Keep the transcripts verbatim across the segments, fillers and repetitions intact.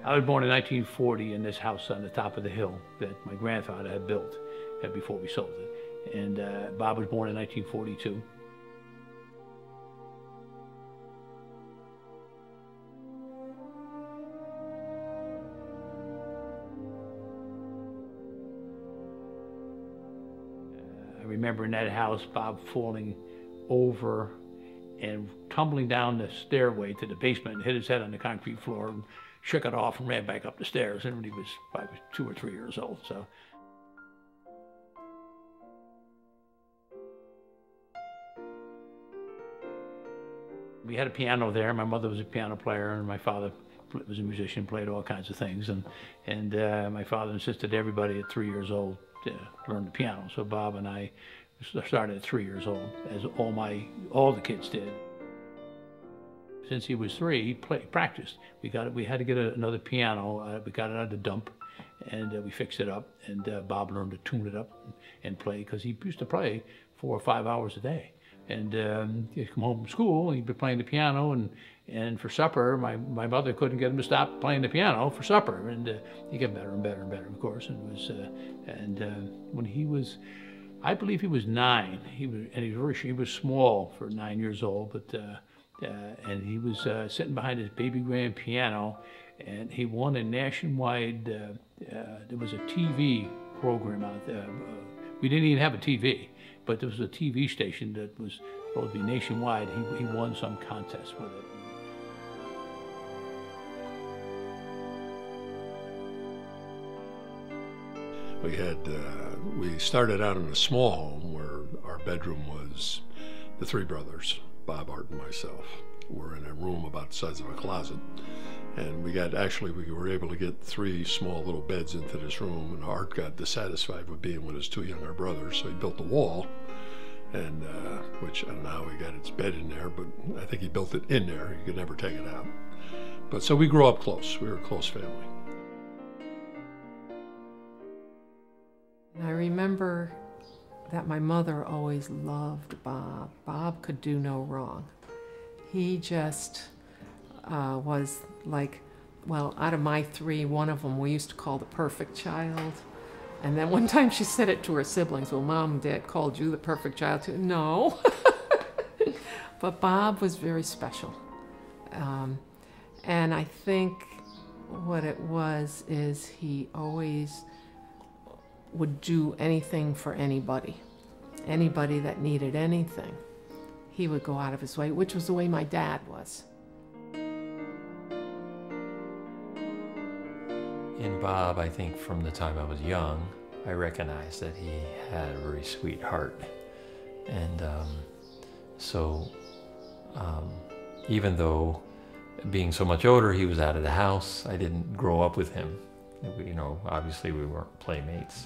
I was born in nineteen forty in this house on the top of the hill that my grandfather had built uh, before we sold it. And uh, Bob was born in nineteen forty-two. I remember in that house, Bob falling over and tumbling down the stairway to the basement and hit his head on the concrete floor and shook it off and ran back up the stairs. And he was probably two or three years old. So. We had a piano there. My mother was a piano player, and my father was a musician, played all kinds of things. And, and uh, my father insisted everybody at three years old to learn the piano. So Bob and I started at three years old, as all my all the kids did. Since he was three, he played, practiced. We got it. We had to get a, another piano. Uh, we got it out of the dump, and uh, we fixed it up. And uh, Bob learned to tune it up and, and play, because he used to play four or five hours a day. And um, he'd come home from school, and he'd be playing the piano, and and for supper, my, my mother couldn't get him to stop playing the piano for supper. And uh, he got better and better and better, of course. And was uh, and uh, when he was, I believe he was nine. He was and he was very, he was small for nine years old, but uh, uh, and he was uh, sitting behind his baby grand piano, and he won a nationwide. Uh, uh, there was a T V program out there. Uh, we didn't even have a T V. But there was a T V station that was supposed to be nationwide. He, he won some contest with it. We had, uh, we started out in a small home where our bedroom was the three brothers, Bob, Art, and myself. We're in a room about the size of a closet. And we got, actually, we were able to get three small little beds into this room, and Art got dissatisfied with being with his two younger brothers, so he built a wall, and uh, which I don't know how he got his bed in there, but I think he built it in there. He could never take it out. But so we grew up close. We were a close family. I remember that my mother always loved Bob. Bob could do no wrong. He just uh, was like, well, out of my three, one of them we used to call the perfect child. And then one time she said it to her siblings, well, Mom and Dad called you the perfect child too. No. But Bob was very special. Um, and I think what it was is he always would do anything for anybody. Anybody that needed anything, he would go out of his way, which was the way my dad was. In Bob, I think from the time I was young, I recognized that he had a very sweet heart. And um, so um, even though being so much older, he was out of the house, I didn't grow up with him. You know, obviously we weren't playmates.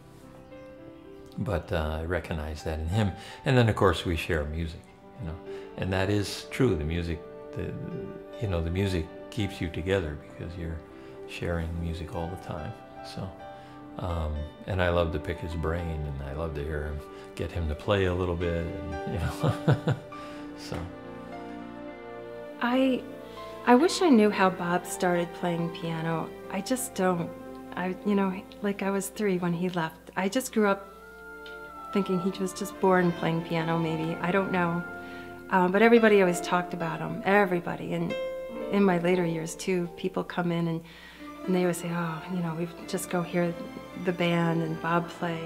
But uh, I recognized that in him. And then of course we share music, you know. And that is true, the music, the, you know, the music keeps you together because you're sharing music all the time. So, um, and I love to pick his brain, and I love to hear him, get him to play a little bit, and, you know. So. I, I wish I knew how Bob started playing piano. I just don't. I, you know, like I was three when he left. I just grew up thinking he was just born playing piano, maybe. I don't know. Um, but everybody always talked about him, everybody. And in my later years, too, people come in and And they always say, oh, you know, we just go hear the band and Bob play.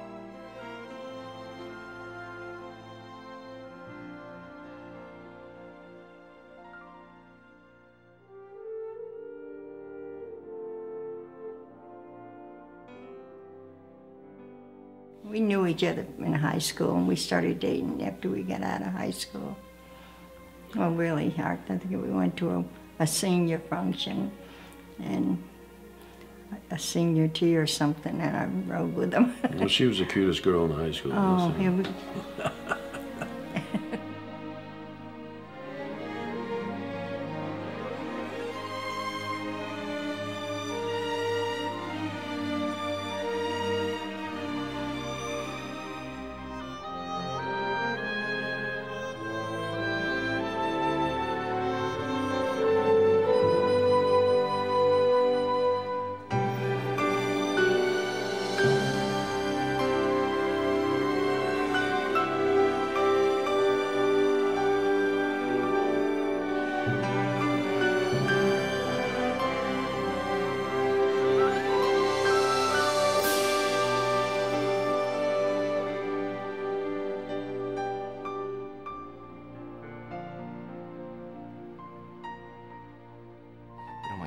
We knew each other in high school, and we started dating after we got out of high school. Well, really hard. I think we went to a, a senior function, and a senior tea or something, and I rode with them. Well, she was the cutest girl in high school. Oh, it was...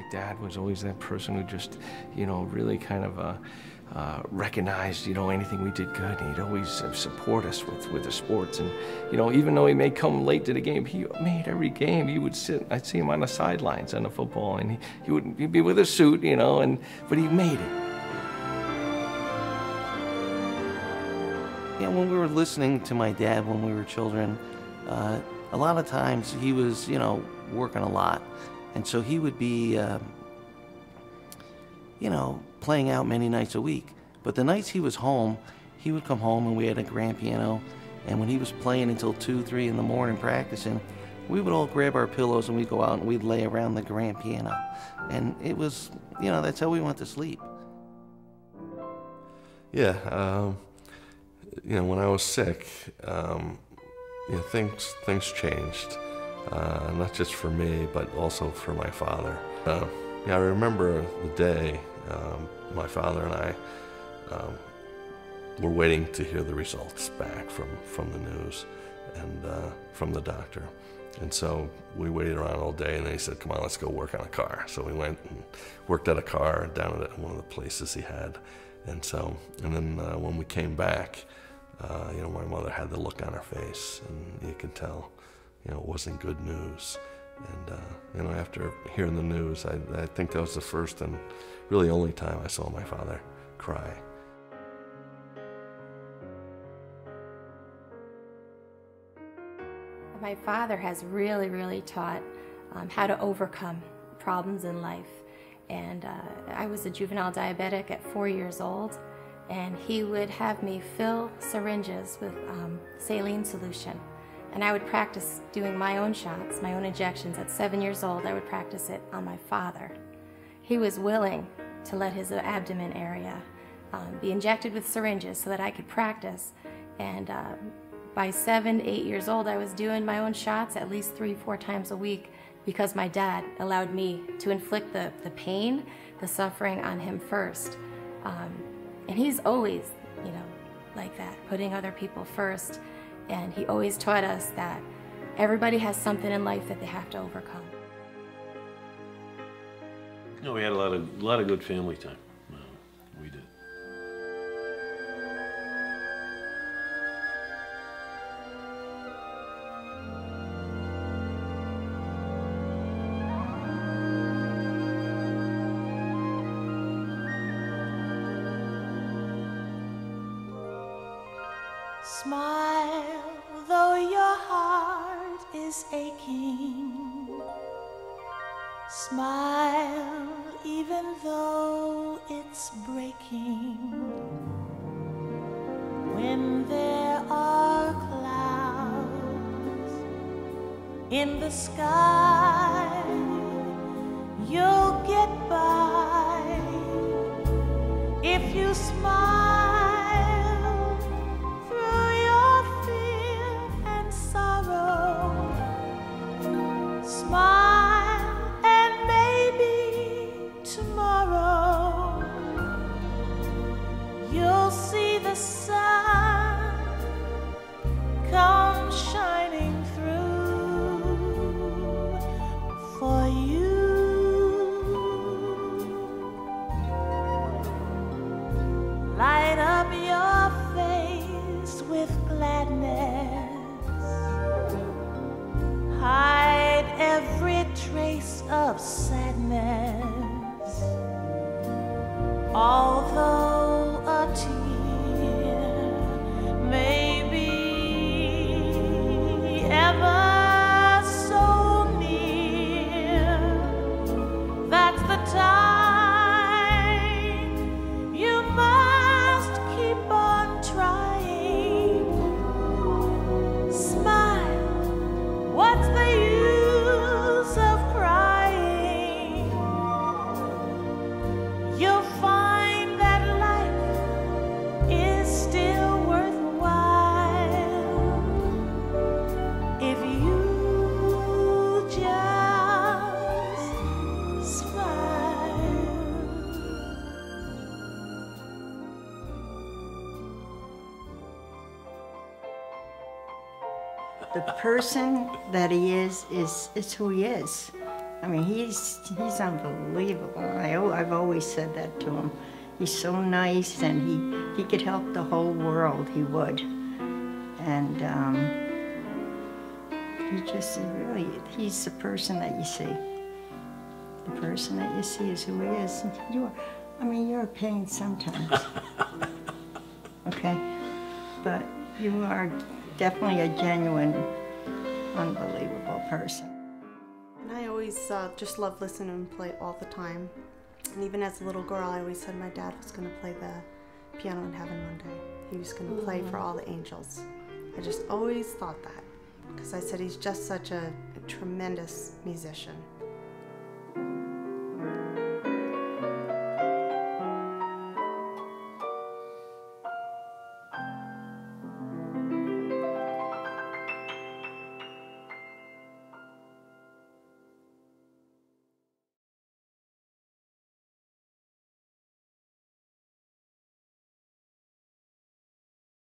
Dad was always that person who just, you know, really kind of uh, uh, recognized, you know, anything we did good. And he'd always uh, support us with, with the sports. And, you know, even though he may come late to the game, he made every game. He would sit, I'd see him on the sidelines on the football, and he, he would he'd be with a suit, you know, and but he made it. Yeah, when we were listening to my dad when we were children, uh, a lot of times he was, you know, working a lot. And so he would be, um, you know, playing out many nights a week. But the nights he was home, he would come home and we had a grand piano. And when he was playing until two, three in the morning practicing, we would all grab our pillows and we'd go out and we'd lay around the grand piano. And it was, you know, that's how we went to sleep. Yeah, um, you know, when I was sick, um, you know, things, things changed. Uh, not just for me, but also for my father. Uh, yeah, I remember the day um, my father and I um, were waiting to hear the results back from, from the news and uh, from the doctor. And so we waited around all day, and then he said, come on, let's go work on a car. So we went and worked at a car down at one of the places he had. And so, and then uh, when we came back, uh, you know, my mother had the look on her face, and you could tell, you know, it wasn't good news. And, uh, you know, after hearing the news, I, I think that was the first and really only time I saw my father cry. My father has really, really taught um, how to overcome problems in life. And uh, I was a juvenile diabetic at four years old, and he would have me fill syringes with um, saline solution. And I would practice doing my own shots, my own injections. At seven years old, I would practice it on my father. He was willing to let his abdomen area um, be injected with syringes so that I could practice. And uh, by seven, eight years old, I was doing my own shots at least three, four times a week because my dad allowed me to inflict the, the pain, the suffering on him first. Um, and he's always, you know, like that, putting other people first. And he always taught us that everybody has something in life that they have to overcome. No, we had a lot of, a lot of good family time. No, we did. Smile, though your heart is aching. Smile, even though it's breaking. When there are clouds in the sky, you'll get by if you smile. Smile, and maybe tomorrow you'll see the sun come shining through for you. Light up your face with gladness. Hide every trace of sadness, although a tear may be ever so near. That's the time you must keep on trying. Smile. What's the use of crying? You'll find that life is still worthwhile if you just smile. The person that he is, is, is who he is. I mean, he's he's unbelievable. I, I've always said that to him. He's so nice, and he, he could help the whole world, he would. And um, he just really, he's the person that you see. The person that you see is who he is. You are, I mean, you're a pain sometimes. Okay? But you are definitely a genuine, unbelievable person. And I always uh, just loved listening to him play all the time. And even as a little girl, I always said my dad was going to play the piano in heaven one day. He was going to play for all the angels. I just always thought that, because I said he's just such a, a tremendous musician.